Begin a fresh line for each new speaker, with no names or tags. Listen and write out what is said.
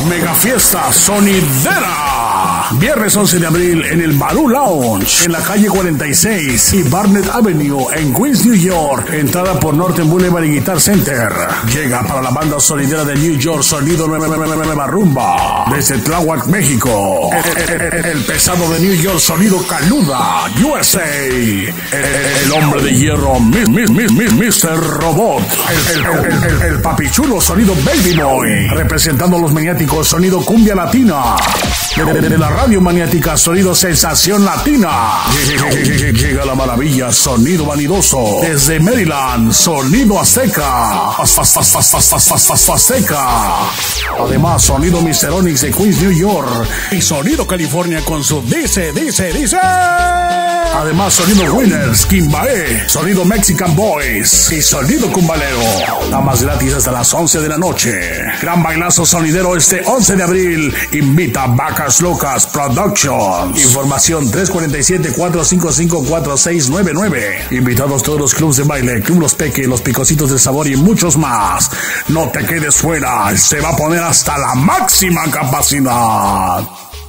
Mega fiesta sonidera. Viernes 11 de abril en el Barú Lounge, en la calle 46 y Barnett Avenue en Queens, New York. Entrada por Norton Boulevard y Guitar Center. Llega para la banda sonidera de New York, Sonido Nueva Rumba. Desde Tláhuac, México. El pesado de New York, Sonido Caluda, USA. El hombre de hierro, Mr. Robot. El papichulo, Sonido Baby Boy. Representando a los maniáticos, Sonido Cumbia Latina. De la radio maniática, Sonido Sensación Latina. Llega la maravilla, Sonido Vanidoso. Desde Maryland, Sonido Azteca. Azteca. Además, Sonido Mr. Onyx de Queens, New York. Y Sonido California con su dice. Además, Sonido Winners, Kimbae, Sonido Mexican Boys y Sonido Cumbalero. Damas gratis hasta las 11 de la noche. Gran bailazo sonidero este 11 de abril. Invita Vacas Locas Productions. Información 347-455-4699. Invitados todos los clubes de baile, Club Los Peque, Los Picositos del Sabor y muchos más. No te quedes fuera, se va a poner hasta la máxima capacidad.